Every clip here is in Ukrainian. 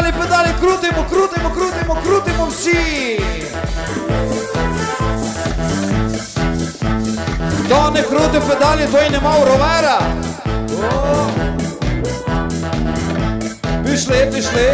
педалі, крутимо, крутимо, крутимо, крутимо всі. Хто не крутив педалі, той не мав ровера. О! Пішли, пішли.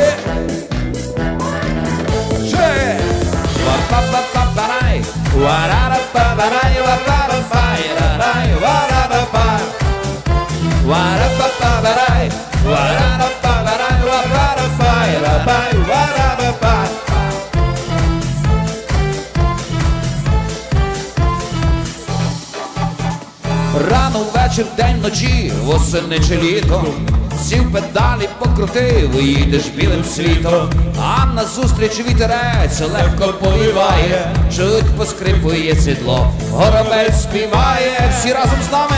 Ще. Ва-па-па-па-парай. Ва-ра-ра-па-парай, ва-па-па-пай, ра-рай, ва-ра-па-па. Ва-ра-па-па-парай. Ва-ра-ра-па-парай, ва-па-па-пай, ра-рай, ва-ра-па-па. Рано ввечір, день, вночі, восени чи літо, сів педалі, покрутив, і їдеш білим світом. А назустріч вітерець легко повіває, чуть поскрипує сідло, горобець співає. Всі разом з нами.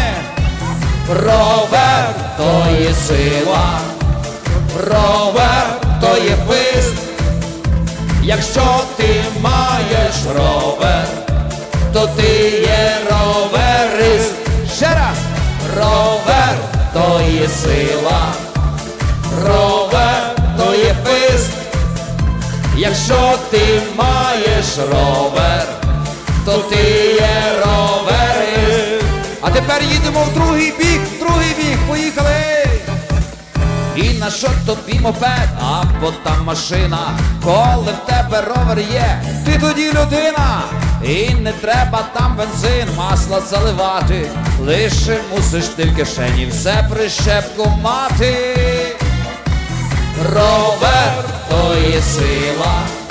Ровер – то є сила, ровер – то є пист. Якщо ти маєш ровер, то ти є роверист. Ще раз. Ровер – то є сила, ровер – то є пист. Якщо ти маєш ровер, то ти є роверист. А тепер їдемо в другий бік, поїхали! І на що тобі мопед, або там машина, коли в тебе ровер є, ти тоді людина. І не треба там бензин, масло заливати, лише мусиш ти в кишені все прищепку мати. Ровер – то є сила,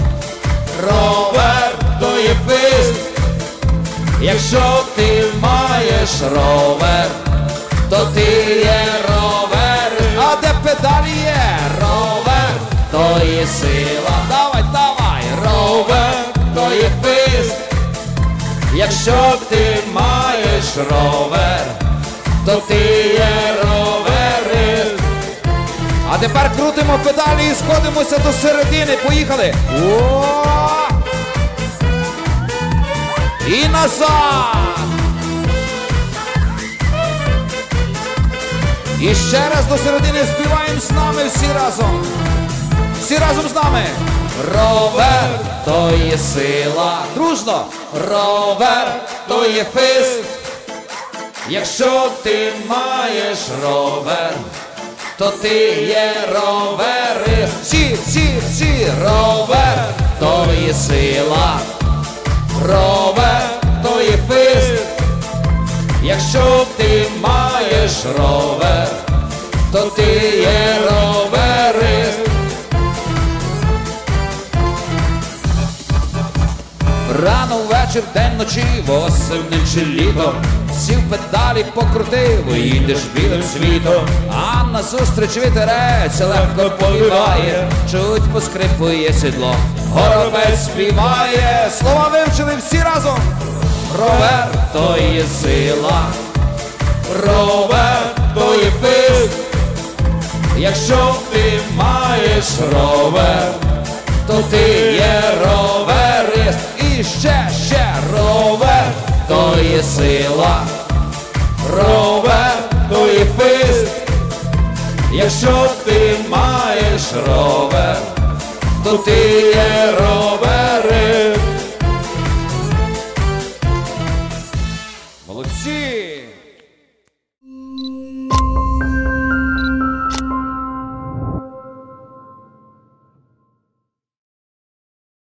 ровер – то є пист. Якщо ти маєш ровер, то ти є ровер. А де педалі є? Ровер – то є сила. Давай, давай! Ровер – то є пист. Якщо ти маєш ровер, то ти є роверист. А тепер крутимо педалі і сходимося до середини. Поїхали! О! І назад! І ще раз до середини співаємо з нами всі разом. Всі разом з нами. Ровер – то є сила. Дружно. Ровер – то є фист. Якщо ти маєш ровер, то ти є роверист. Всі. Ровер – то є сила, ровер – то є фист. Якщо ти маєш ровер, то ти є роверист. Рано ввечір, день, вночі, восени чи літо, сів педалі, покрутив, і їдеш білим світом. А назустріч вітерець легко повіває, чуть поскрипує сідло, горобець співає. Слова вивчили всі разом. Ровер – то є сила, ровер – то є пист. Якщо ти маєш ровер, то ти є роверист. І ще ровер – то є сила, ровер – то є пист. Якщо ти маєш ровер, то ти є ровер.